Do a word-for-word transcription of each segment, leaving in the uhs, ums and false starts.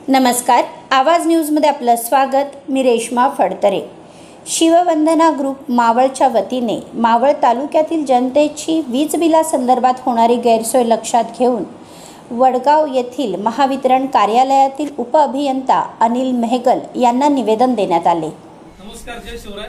नमस्कार, आवाज न्यूजमध्ये आपलं स्वागत। मी रेश्मा फडतरे। शिववंदना ग्रुप मावळच्या वतीने मावळ तालुक्यातील जनतेची वीज बिलासंदर्भात होणारी गैरसोय लक्षात घेऊन वडगाव येथील महावितरण कार्यालयातील उपअभियंता अनिल मेहगल यांना निवेदन देण्यात आले। नमस्कार, जय शिवराय।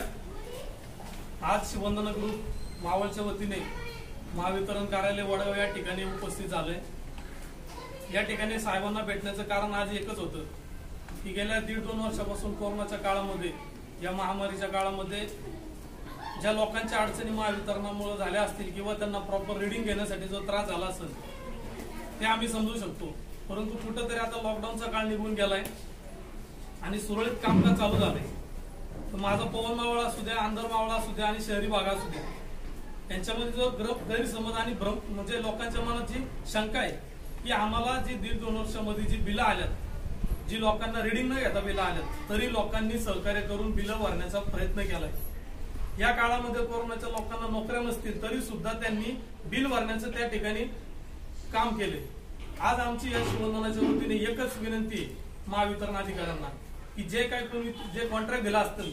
आज शिववंदना ग्रुप मावळच्या वतीने महावितरण कार्यालय वडगाव या ठिकाणी उपस्थित झाले। या ठिकाणी साहेबांना भेटण्याचं कारण आज एकच होतं की गेल्या दीड दोन वर्षापासून कोरोनाच्या काळामध्ये, या महामारीच्या काळामध्ये ज्या लोकांच्या अडचणी महावितरणामुळे झाल्या असतील किंवा त्यांना प्रॉपर रीडिंग घेण्यासाठी जो त्रास झाला असेल ते आम्ही समजू शकतो, परंतु कुठेतरी आता लॉकडाऊनचा काळ निघून गेलाय आणि सुरळीत कामकाज चालू झालंय। तर माझा पवन मावळ असू द्या, आंधर मावळ असू द्या आणि शहरी भाग असू द्या, यांच्यामध्ये जो गैरसमज आणि भ्रम म्हणजे लोकांच्या मनात जी शंका आहे की आम्हाला जी दीड दोन वर्षामध्ये जी बिलं आल्यात, जी लोकांना रीडिंग न घेता बिलं आल्यात, तरी लोकांनी सहकार्य करून बिलं भरण्याचा प्रयत्न केलाय। या काळामध्ये कोरोनाच्या लोकांना नोकऱ्या नसतील तरी सुद्धा त्यांनी बिल भरण्याचं त्या ठिकाणी काम केले। आज आमची या शिववंदनाच्या वतीने एकच विनंती महावितरण अधिकाऱ्यांना की जे काही तुम्ही जे कॉन्ट्रॅक्ट दिला असतील,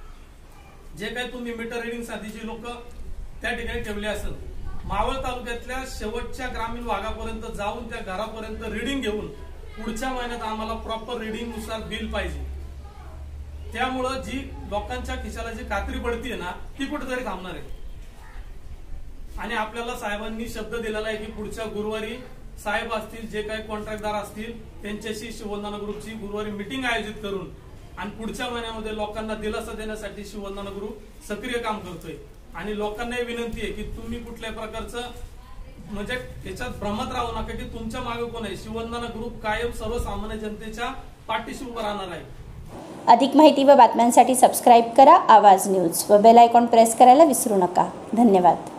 जे काही तुम्ही मीटर रिडिंग साठीची लोक त्या ठिकाणी ठेवले असेल, मावळ तालुक्यातल्या शेवटच्या ग्रामीण भागापर्यंत जाऊन त्या घरापर्यंत रीडिंग घेऊन पुढच्या महिन्यात आम्हाला प्रॉपर रीडिंग नुसार बिल पाहिजे। त्यामुळे जी लोकांच्या खिशाला जी खात्री पडतीये ना ती कुठेतरी थांबणार आहे। आणि आपल्याला साहेबांनी शब्द दिलेला आहे की पुढच्या गुरुवारी साहेब असतील, जे काही कॉन्ट्रॅक्टदार असतील, त्यांच्याशी शिववंदना ग्रुपची गुरुवारी मीटिंग आयोजित करून आणि पुढच्या महिन्यामध्ये लोकांना दिलासा देण्यासाठी शिववंदना ग्रुप सक्रिय काम करतोय। आणि लोकांनाही विनंती आहे की तुम्ही कुठल्या प्रकारचं म्हणजे त्याच्यात भ्रमात राहू नका की तुमच्या मागे कोण आहे। शिववंदना ग्रुप कायम सर्वसामान्य जनतेच्या पाठीशी उभं राहणार आहे। अधिक माहिती व बातम्यांसाठी सबस्क्राइब करा आवाज न्यूज व बेल आयकॉन प्रेस करायला विसरू नका। धन्यवाद।